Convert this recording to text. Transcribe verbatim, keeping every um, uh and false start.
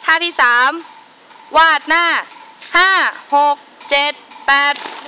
ท่าที่สามวาดหน้าห้าหกเจ็ดแปด